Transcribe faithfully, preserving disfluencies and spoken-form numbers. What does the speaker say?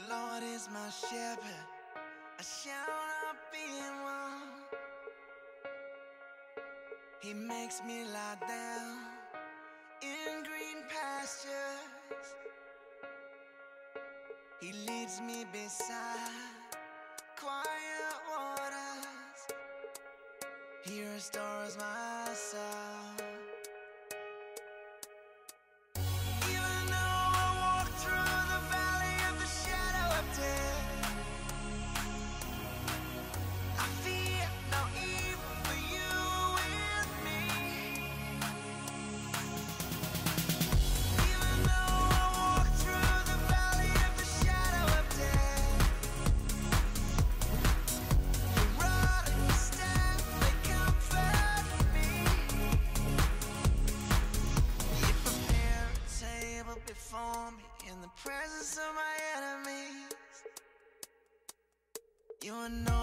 Lord is my shepherd, I shall not be in want. He makes me lie down in green pastures. He leads me beside quiet waters. He restores my soul. Even though I walk through the valley of the shadow of death, I fear no evil, for you are with me. Even though I walk through the valley of the shadow of death, your rod and your staff, they comfort me. You prepare a table before me in the presence of my enemies. You anoint